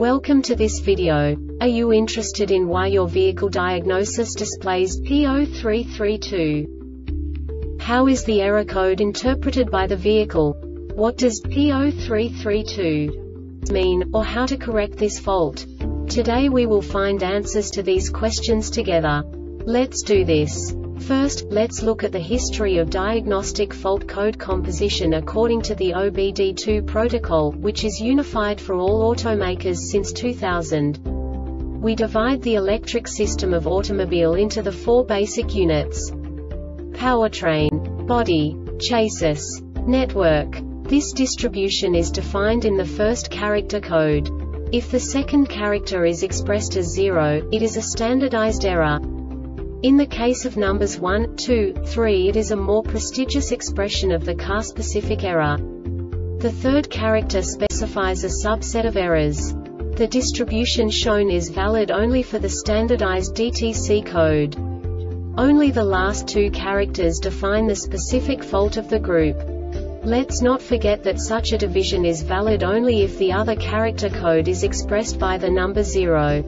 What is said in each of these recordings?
Welcome to this video. Are you interested in why your vehicle diagnosis displays P0332? How is the error code interpreted by the vehicle? What does P0332 mean, or how to correct this fault? Today we will find answers to these questions together. Let's do this. First, let's look at the history of diagnostic fault code composition according to the OBD2 protocol, which is unified for all automakers since 2000. We divide the electric system of automobile into the four basic units: powertrain, body, chassis, network. This distribution is defined in the first character code. If the second character is expressed as 0, it is a standardized error. In the case of numbers 1, 2, 3, it is a more prestigious expression of the car-specific error. The third character specifies a subset of errors. The distribution shown is valid only for the standardized DTC code. Only the last two characters define the specific fault of the group. Let's not forget that such a division is valid only if the other character code is expressed by the number 0.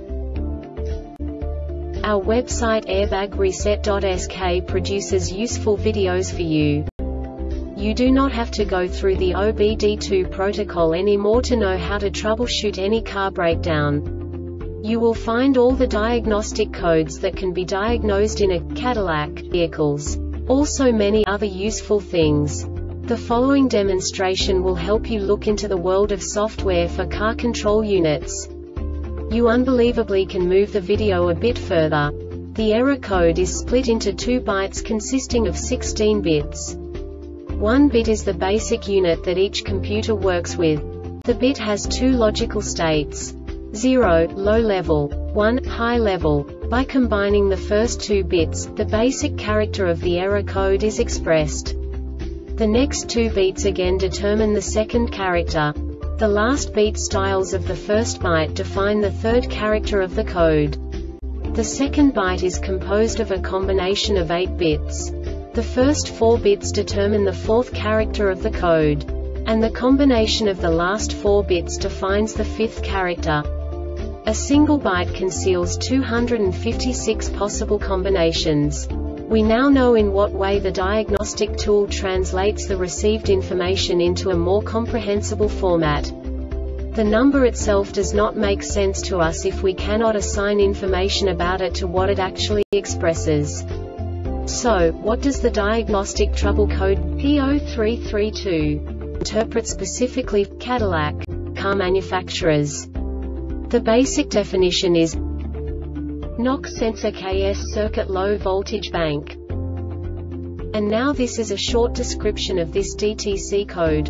Our website airbagreset.sk produces useful videos for you. You do not have to go through the OBD2 protocol anymore to know how to troubleshoot any car breakdown. You will find all the diagnostic codes that can be diagnosed in a Cadillac vehicles. Also many other useful things. The following demonstration will help you look into the world of software for car control units. You unbelievably can move the video a bit further. The error code is split into 2 bytes consisting of 16 bits. 1 bit is the basic unit that each computer works with. The bit has 2 logical states: 0, low level, 1, high level. By combining the first 2 bits, the basic character of the error code is expressed. The next 2 beats again determine the second character. The last beat styles of the first byte define the third character of the code. The second byte is composed of a combination of 8 bits. The first 4 bits determine the fourth character of the code. And the combination of the last 4 bits defines the fifth character. A single byte conceals 256 possible combinations. We now know in what way the diagnostic tool translates the received information into a more comprehensible format. The number itself does not make sense to us if we cannot assign information about it to what it actually expresses. So, what does the diagnostic trouble code P0332 interpret specifically for Cadillac car manufacturers? The basic definition is knock sensor KS circuit low voltage bank. And now this is a short description of this DTC code.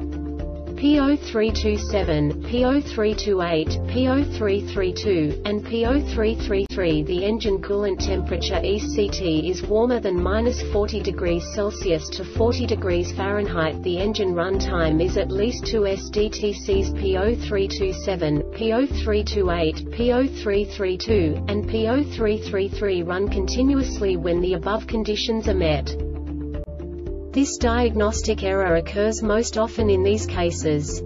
P0327, P0328, P0332, and P0333. The engine coolant temperature ECT is warmer than -40 degrees Celsius to 40 degrees Fahrenheit. The engine run time is at least 2s. DTCs P0327, P0328, P0332, and P0333 run continuously when the above conditions are met. This diagnostic error occurs most often in these cases: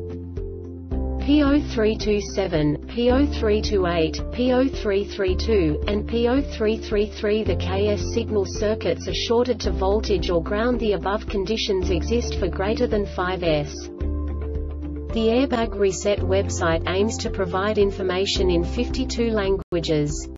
P0327, P0328, P0332, and P0333. The KS signal circuits are shorted to voltage or ground. The above conditions exist for greater than 5s. The Airbag Reset website aims to provide information in 52 languages.